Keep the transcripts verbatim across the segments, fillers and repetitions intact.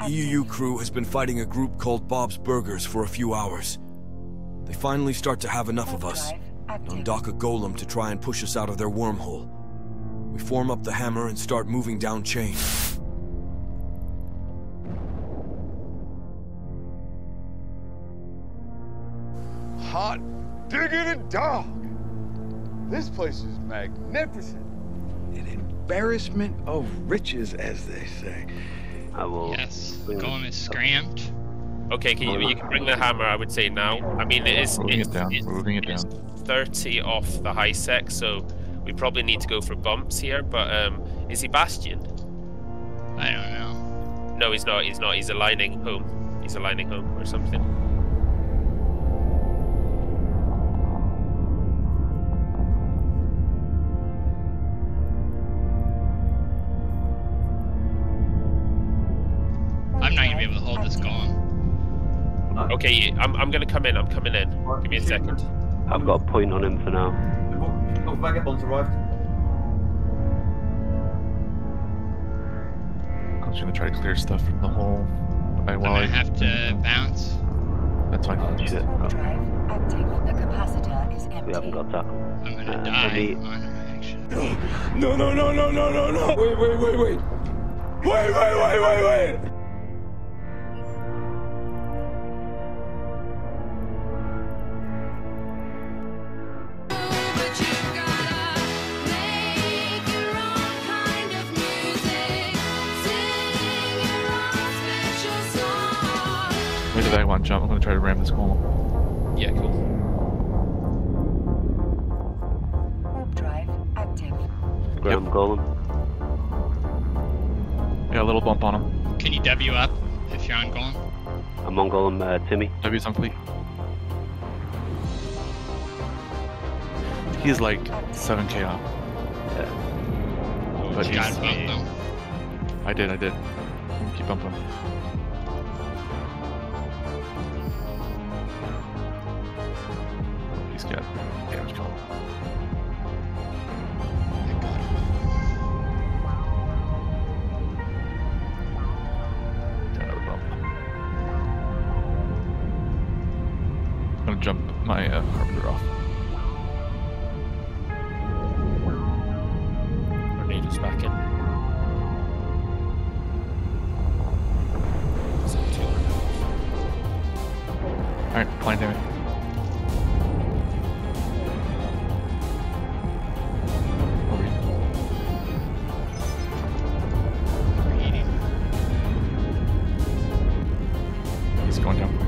E U U crew has been fighting a group called Bob's Burgers for a few hours. They finally start to have enough of us and undock a golem to try and push us out of their wormhole. We form up the hammer and start moving down chain. Hot diggity dog! This place is magnificent. An embarrassment of riches, as they say. I will. Yes, the golem is scrammed. Okay, can you, you can bring the hammer, I would say now. I mean, it is moving it's, it down. it's, We're moving it it's down. thirty off the high sec, so we probably need to go for bumps here. But um, is he Bastion? I don't know. No, he's not. He's not. He's aligning home. He's aligning home or something. I'm not gonna be able to hold this golem. Okay, I'm I'm gonna come in. I'm coming in. Give me a second. I've got a point on him for now. Oh, vagabonds arrived. I'm just gonna try to clear stuff from the hole. I, I'm while gonna I, have to bounce. That's fine. Oh, shit. Oh. Drive active. The capacitor is empty. We haven't got tackle. I'm gonna Uh, die maybe- on action. No, no, no, no, no, no, no! Wait, wait, wait, wait! Wait, wait, wait, wait, wait! Wait till I want to jump. I'm gonna try to ram this golem. Yeah, cool. Warp drive active. Graham Yep. Golem. Yeah, a little bump on him. Can you W up if you're on golem? I'm on Golem, uh, Timmy. W's on fleet. He's like seven K off. Yeah. But You he's, got bumped though. I did, I did. Keep bumping him. He's got damage going. Got another bump. I'm gonna jump my uh, carpenter off. Grenade is back in. Is it two? Alright, plane damage. Over here. Overheating. He's going down.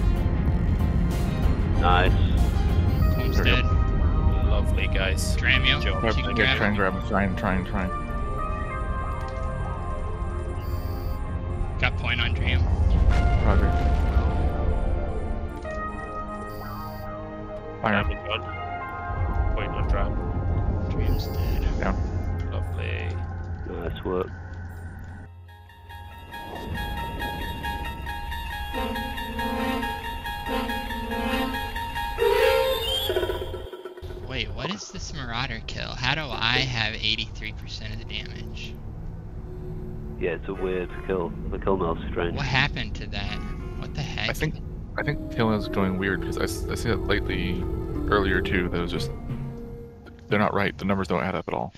Nice. Golem's There we dead. Lovely, guys. Dramio, Good job. if you can Okay, grab try and him. grab him. Try and try and try and. Got point on Dram. Roger. Fire. Damage on. Point on dram. Dram's dead. Down. Lovely. Nice work. Wait, what is this Marauder kill? How do I have eighty-three percent of the damage? Yeah, it's a weird kill. The kill mail's strange. What happened to that? What the heck? I think I think Killing is going weird because I, s- I see it lately earlier too. That was just they're not right. The numbers don't add up at all.